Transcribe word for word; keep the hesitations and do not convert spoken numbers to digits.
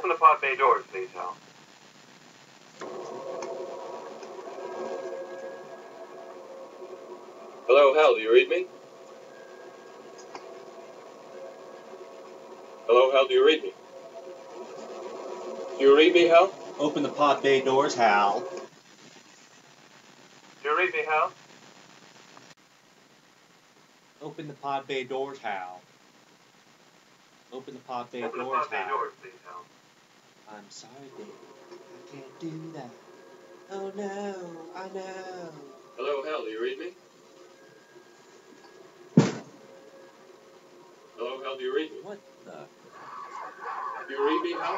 Open the pod bay doors, please, Hal. Hello, Hal, do you read me? Hello, Hal, do you read me? Do you read me, Hal? Open the pod bay doors, Hal. Do you read me, Hal? Open the pod bay doors, Hal. Open the pod bay Open the doors, pod bay Hal. doors, please, Hal. I'm sorry, Dave. I can't do that. Oh no, I know. Hello, Hal, do you read me? Hello, Hal, do you read me? What the? Do you read me, Hal?